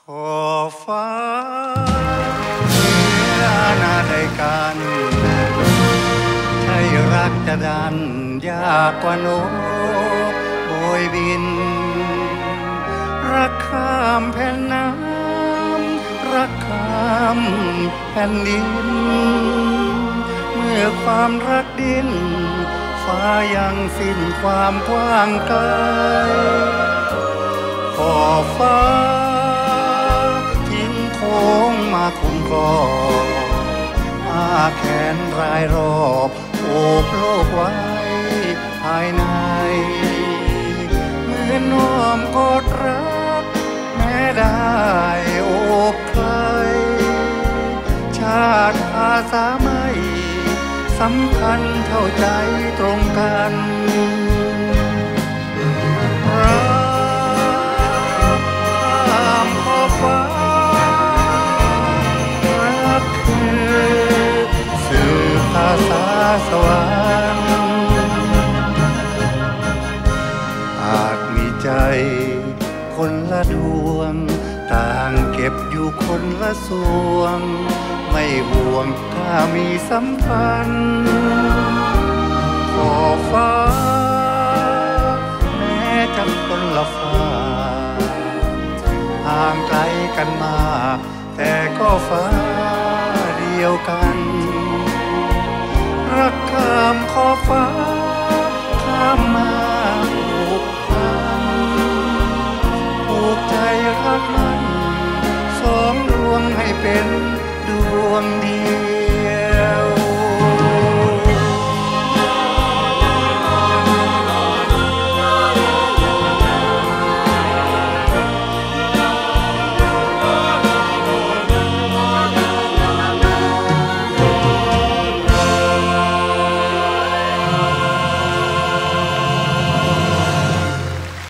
อฟ้าเมื่อนาได้กันใช่รักจะดันยากกว่านกโบยบินรักข้ามแผ่นน้ำรักข้ามแผ่นดินเมื่อความรักดิ้นฟ้ายังสิ้นความกว้างไกลขอฟ้าทิ้งโค้งมาคุ้มครองอาแขนรายรอบโอบโลกไว้ภายในเหมือนน้อมกอดรักแม้ได้โอบใครชาติอาสาไม่สำคัญเท่าใจตรงกันรักข้ามขอบฟ้ารักคือสื่อภาษาสวรรค์อาจมีใจคนละดวงต่างเก็บอยู่คนละสวงไม่ห่วงถ้ามีสัมพันธ์ขอฟ้าแม้จะคนละฟ้าห่างไกลกันมาแต่ก็ฟ้าเดียวกันรักข้ามขอบฟ้าข้ามมา